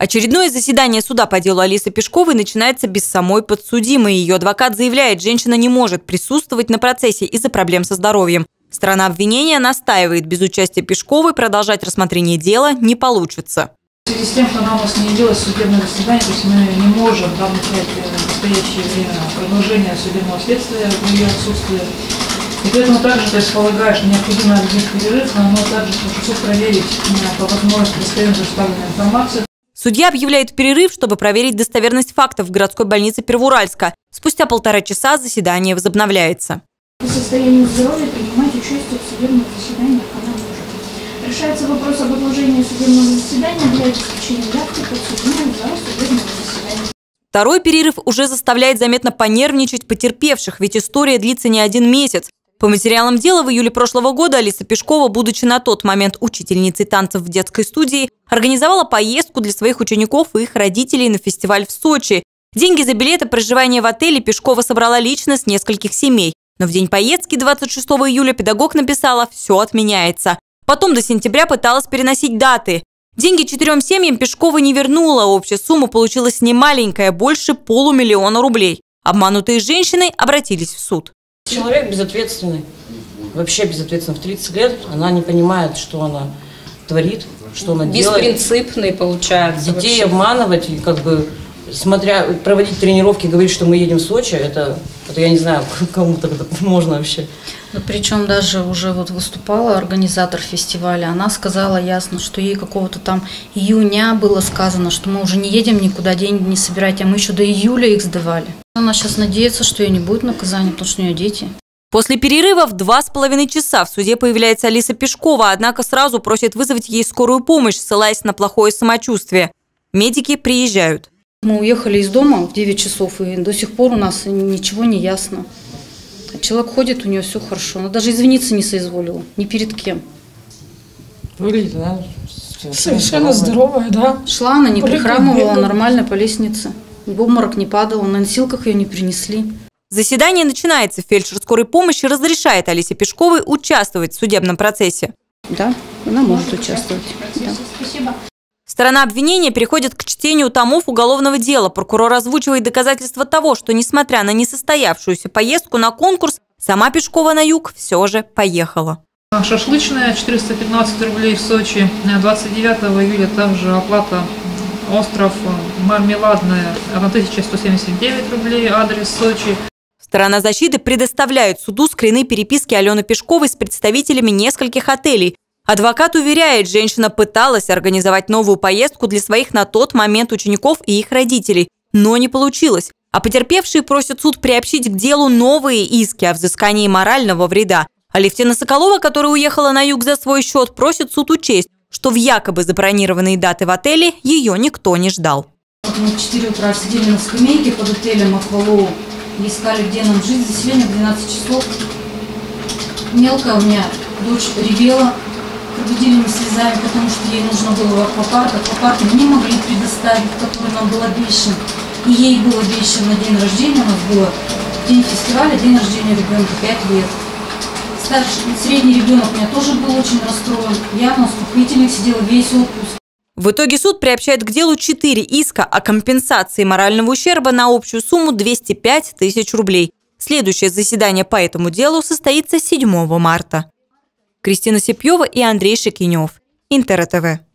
Очередное заседание суда по делу Алисы Пешковой начинается без самой подсудимой. Ее адвокат заявляет, женщина не может присутствовать на процессе из-за проблем со здоровьем. Сторона обвинения настаивает, без участия Пешковой продолжать рассмотрение дела не получится. В связи с тем, что она у нас не явилась судебное заседание, то есть мы не можем намечать в настоящее время продолжение судебного следствия в ее отсутствие. И поэтому также, то есть полагаю, что необходимо объявить перерыв, но также прошу проверить по возможности достоверно представленную информацию. Судья объявляет перерыв, чтобы проверить достоверность фактов в городской больнице Первоуральска. Спустя 1,5 часа заседание возобновляется. По состоянию здоровья принимать участие в судебных заседаниях она может. Решается вопрос об отложении судебного заседания для обеспечения явки подсудимой в зал судебного заседания. Второй перерыв уже заставляет заметно понервничать потерпевших, ведь история длится не 1 месяц. По материалам дела в июле прошлого года Алиса Пешкова, будучи на тот момент учительницей танцев в детской студии, организовала поездку для своих учеников и их родителей на фестиваль в Сочи. Деньги за билеты, проживание в отеле Пешкова собрала лично с нескольких семей. Но в день поездки 26 июля педагог написала «все отменяется». Потом до сентября пыталась переносить даты. Деньги 4 семьям Пешкова не вернула. Общая сумма получилась немаленькая, больше $500 000 рублей. Обманутые женщины обратились в суд. Человек безответственный, вообще безответственный. В 30 лет она не понимает, что она творит, что она делает. Беспринципный получается. Детей вообще обманывать и проводить тренировки, говорить, что мы едем в Сочи, это я не знаю, кому тогда можно вообще. Но причем даже уже выступала организатор фестиваля, она сказала ясно, что ей какого-то там июня было сказано, что мы уже не едем никуда, деньги не собирайте, а мы еще до июля их сдавали. Она сейчас надеется, что ей не будет наказания, потому что у нее дети. После перерыва в 2,5 часа в суде появляется Алиса Пешкова, однако сразу просит вызвать ей скорую помощь, ссылаясь на плохое самочувствие. Медики приезжают. Мы уехали из дома в 9 часов, и до сих пор у нас ничего не ясно. Человек ходит, у нее все хорошо. Она даже извиниться не соизволила, ни перед кем. Выглядит, да? Совершенно здоровая, да. Шла она, не прихрамывала, нормально по лестнице. В обморок не падала, на носилках ее не принесли. Заседание начинается. Фельдшер скорой помощи разрешает Алисе Пешковой участвовать в судебном процессе. Да, она может участвовать. Да. Спасибо. Сторона обвинения переходит к чтению томов уголовного дела. Прокурор озвучивает доказательства того, что, несмотря на несостоявшуюся поездку на конкурс, сама Пешкова на юг все же поехала. Шашлычная 415 рублей в Сочи. 29 июля также оплата остров Мармеладная 1179 рублей, адрес Сочи. Сторона защиты предоставляет суду скрины переписки Алены Пешковой с представителями нескольких отелей. Адвокат уверяет, женщина пыталась организовать новую поездку для своих на тот момент учеников и их родителей, но не получилось. А потерпевшие просят суд приобщить к делу новые иски о взыскании морального вреда. Алевтина Соколова, которая уехала на юг за свой счет, просит суд учесть, что в якобы забронированные даты в отеле ее никто не ждал. Мы в 4 утра сидели на скамейке под отелем Аквалоу, искали, где нам жить. Заселение в 12 часов. Мелкая у меня дочь ревела крокодильными слезами, потому что ей нужно было в аквапарк. Аквапарк не могли предоставить, который нам был обещан. И ей был обещан на день рождения. У нас было день фестиваля, день рождения ребенка, 5 лет. Средний ребенок у меня тоже был очень расстроен. Я на успокоительных сидела весь отпуск. В итоге суд приобщает к делу 4 иска о компенсации морального ущерба на общую сумму 205 000 рублей. Следующее заседание по этому делу состоится 7 марта. Кристина Сипьева и Андрей Шекинев. Интер ТВ.